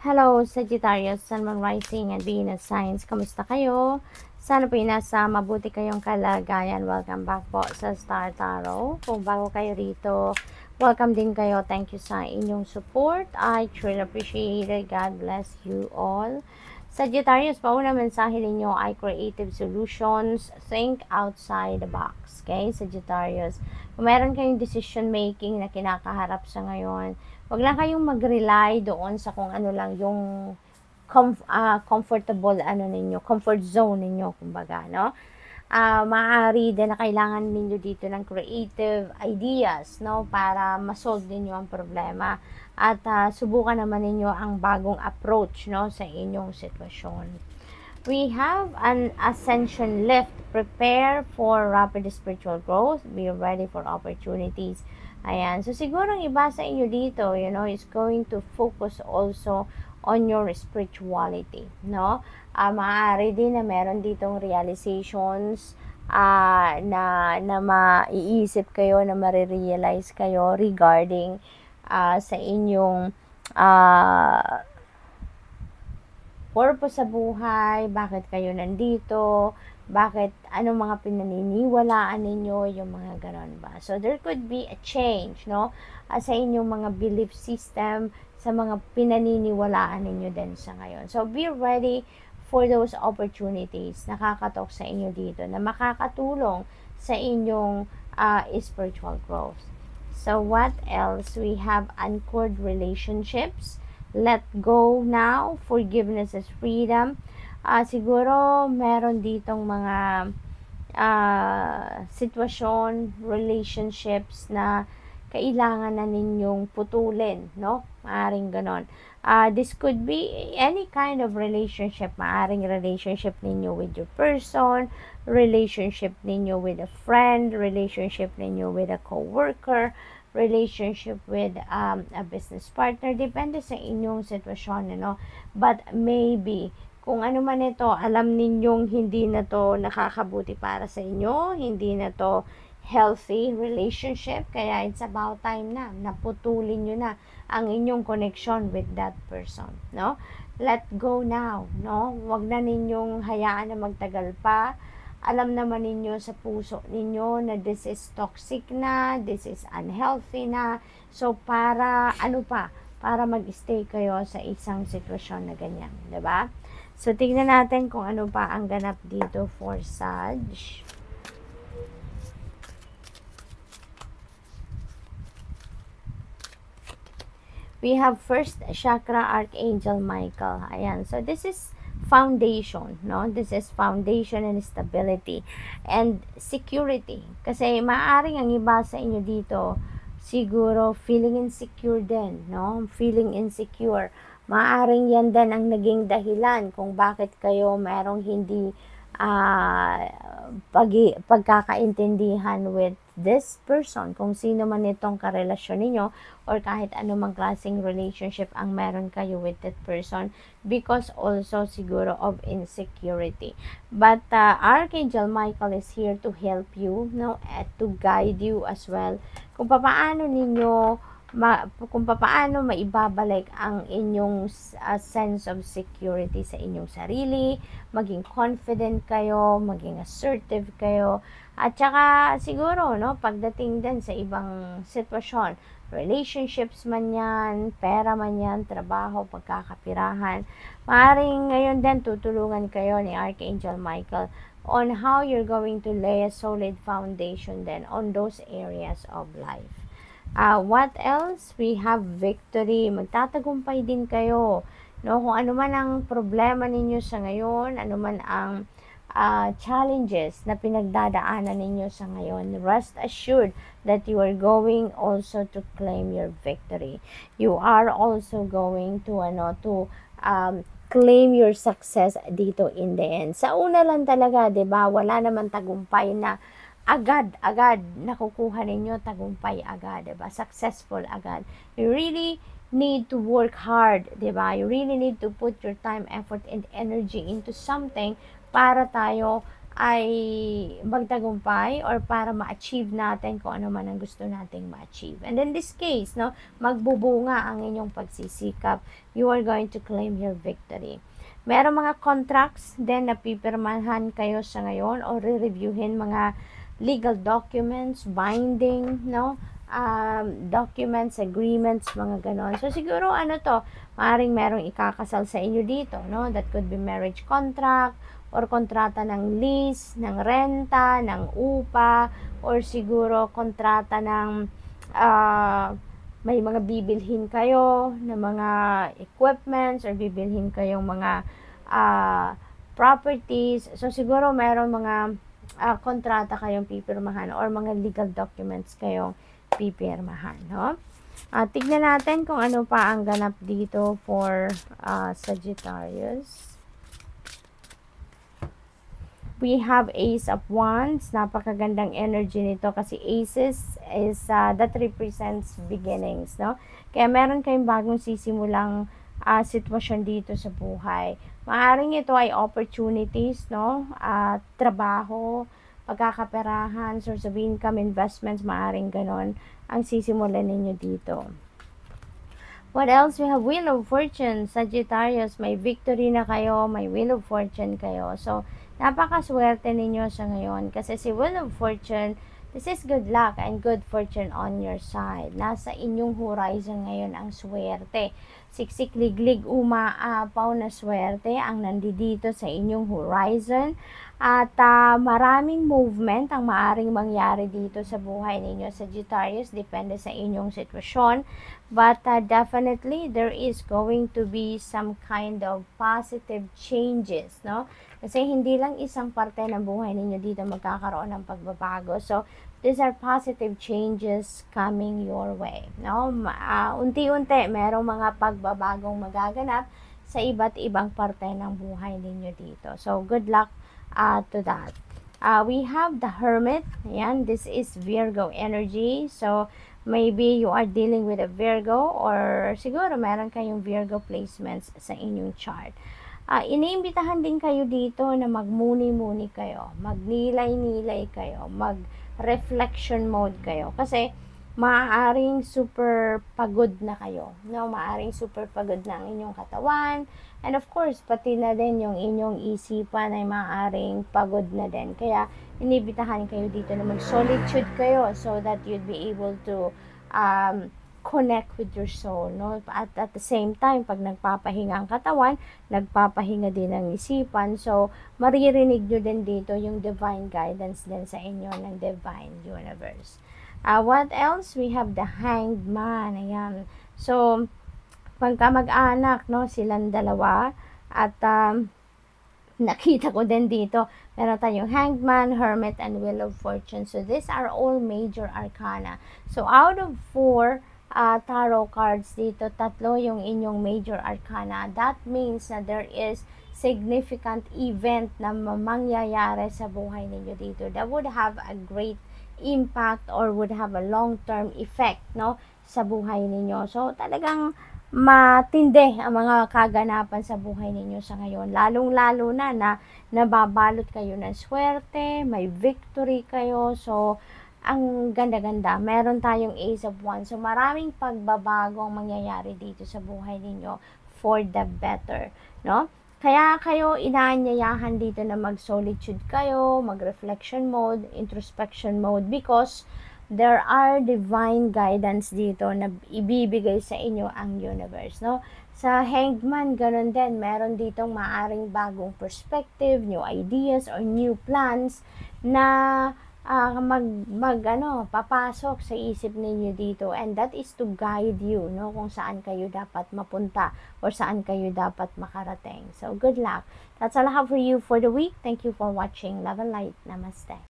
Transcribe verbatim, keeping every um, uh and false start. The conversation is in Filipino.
Hello, Sagittarius, Sun, Moon, Rising, and Venus Signs. Kamusta kayo? Sana po nasa mabuti kayong kalagayan. Welcome back po sa Star Tarot. Kung bago kayo rito, welcome din kayo. Thank you sa inyong support. I truly appreciate it. God bless you all. Sagittarius, pauna mensahe ninyo ay creative solutions. Think outside the box. Okay, Sagittarius. Kung meron kayong decision making na kinakaharap sa ngayon, wag lang kayong mag-rely doon sa kung ano lang yung comf uh, comfortable ano ninyo, comfort zone ninyo, kumbaga, no? Uh, maaari din na kailangan ninyo dito ng creative ideas, no? Para ma-solve ninyo ang problema. At uh, subukan naman ninyo ang bagong approach, no? Sa inyong sitwasyon. We have an ascension lift. Prepare for rapid spiritual growth. Be ready for opportunities. Ayan. So, siguro ang iba sa inyo dito, you know, is going to focus also on your spirituality, no? Uh, maaari din na meron ditong realizations uh, na, na maiisip kayo, na marirealize kayo regarding uh, sa inyong uh, purpose sa buhay, bakit kayo nandito, bakit, anong mga pinaniniwalaan ninyo, yung mga ganon ba. So, there could be a change, no? Uh, sa inyong mga belief system, sa mga pinaniniwalaan ninyo din sa ngayon. So, be ready for those opportunities na kakatok sa inyo dito, na makakatulong sa inyong uh, spiritual growth. So, what else? We have anchored relationships. Let go now. Forgiveness is freedom. Uh, siguro meron ditong mga uh, sitwasyon, relationships na kailangan na ninyong putulin, no? Maaring ganon. Uh, this could be any kind of relationship. Maaring relationship ninyo with your person, relationship ninyo with a friend, relationship ninyo with a co-worker, relationship with um, a business partner. Depende sa inyong sitwasyon, no? But maybe kung ano man ito, alam ninyong hindi na to nakakabuti para sa inyo, hindi na to healthy relationship, kaya it's about time na naputulin nyo na ang inyong connection with that person, no? Let go now, no? Wag na ninyong hayaan na magtagal pa. Alam naman ninyo sa puso ninyo na this is toxic na, this is unhealthy na. So, para, ano pa, para mag-stay kayo sa isang sitwasyon na ganyan, diba? So, tignan natin kung ano pa ang ganap dito for Sag. We have first chakra, Archangel Michael. Ayan. So, this is foundation, no? This is foundation and stability and security. Kasi maaaring ang iba sa inyo dito, siguro feeling insecure din, no? Feeling insecure. Maaring yan din ang naging dahilan kung bakit kayo merong hindi uh, pag pagkakaintindihan with this person, kung sino man itong karelasyon ninyo or kahit anumang klaseng relationship ang meron kayo with that person, because also siguro of insecurity. But uh, Archangel Michael is here to help you, no, at to guide you as well kung paano ninyo Ma, kung paano maibabalik ang inyong uh, sense of security sa inyong sarili, maging confident kayo, maging assertive kayo, at saka siguro, no, pagdating din sa ibang sitwasyon, relationships man yan, pera man yan, trabaho, pagkakapirahan, maaaring ngayon din tutulungan kayo ni Archangel Michael on how you're going to lay a solid foundation then on those areas of life. Uh, what else? We have victory. Magtatagumpay din kayo, no? Kung ano man ang problema ninyo sa ngayon, ano man ang uh, challenges na pinagdadaanan ninyo sa ngayon, rest assured that you are going also to claim your victory. You are also going to ano to um, claim your success dito in the end. Sa una lang talaga, 'di ba? Wala naman tagumpay na agad-agad nakukuha ninyo, tagumpay agad, diba? Successful agad. You really need to work hard, diba? You really need to put your time, effort, and energy into something para tayo ay magtagumpay or para ma-achieve natin kung ano man ang gusto nating ma-achieve. And in this case, no, magbubunga ang inyong pagsisikap. You are going to claim your victory. Meron mga contracts din na pipirmahan kayo sa ngayon o re-reviewin mga legal documents, binding, no, um, documents, agreements, mga ganon. So, siguro, ano to, maaaring merong ikakasal sa inyo dito, no? That could be marriage contract, or kontrata ng lease, ng renta, ng upa, or siguro kontrata ng uh, may mga bibilhin kayo ng mga equipments or bibilhin kayong mga uh, properties. So siguro mayroon mga uh, kontrata kayong pipirmahan or mga legal documents kayong pipirmahan, no? Uh, tignan natin kung ano pa ang ganap dito for uh, Sagittarius. We have Ace of Wands. Napakagandang energy nito kasi Aces is uh, that represents beginnings, no? Kaya meron kayong bagong sisimulang uh, sitwasyon dito sa buhay. Maaring ito ay opportunities, no? Uh, trabaho, pagkakaperahan, source of income, investments, maaring ganon ang sisimulan ninyo dito. What else? We have Wheel of Fortune. Sagittarius, may victory na kayo, may Wheel of Fortune kayo. So, napakaswerte ninyo sa ngayon kasi si Wheel of Fortune, this is good luck and good fortune on your side. Nasa inyong horizon ngayon ang swerte. Siksik, liglig, umaapaw na swerte ang nandito sa inyong horizon. At uh, maraming movement ang maaring mangyari dito sa buhay ninyo, Sagittarius, depende sa inyong sitwasyon. But uh, definitely, there is going to be some kind of positive changes, no? Kasi hindi lang isang parte ng buhay ninyo dito magkakaroon ng pagbabago. So, these are positive changes coming your way, no? Uh, unti-unti, merong mga pagbabagong magaganap sa iba't ibang parte ng buhay ninyo dito. So, good luck uh, to that. Uh, we have the Hermit. Ayan, this is Virgo energy. So, maybe you are dealing with a Virgo or siguro meron kayong Virgo placements sa inyong chart. Uh, iniimbitahan din kayo dito na magmuni-muni kayo, magnilay-nilay kayo, mag-reflection mode kayo. Kasi maaaring super pagod na kayo, no? Maaaring super pagod na ang inyong katawan. And of course, pati na din yung inyong isipan ay maaaring pagod na din. Kaya inibitahan kayo dito na mag-solitude kayo so that you'd be able to um, connect with your soul, no? At at the same time, pag nagpapahinga ang katawan, nagpapahinga din ang isipan. So, maririnig nyo din dito yung divine guidance din sa inyo ng divine universe. Uh, what else? We have the Hanged Man. Ayan. So, pagka mag-anak, no, silang dalawa. At um, nakita ko din dito, meron tayong Hanged Man, Hermit, and Wheel of Fortune. So, these are all major arcana. So, out of four uh, tarot cards dito, tatlo yung inyong major arcana. That means na there is significant event na mangyayari sa buhay ninyo dito that would have a great impact or would have a long-term effect, no, sa buhay ninyo. So, talagang matindi ang mga kaganapan sa buhay ninyo sa ngayon. Lalong-lalo na na nababalot kayo ng swerte, may victory kayo. So, ang ganda-ganda. Meron tayong Ace of Wands. So, maraming pagbabago ang mangyayari dito sa buhay ninyo for the better, no? Kaya kayo inaanyayahan dito na mag-solitude kayo, mag-reflection mode, introspection mode, because there are divine guidance dito na ibibigay sa inyo ang universe, no? Sa Hanged Man, ganun din. Meron ditong maaring bagong perspective, new ideas, or new plans na Uh, mag, mag ano, papasok sa isip ninyo dito, and that is to guide you, no, kung saan kayo dapat mapunta or saan kayo dapat makarating. So, good luck. That's all I have for you for the week. Thank you for watching. Love and light. Namaste.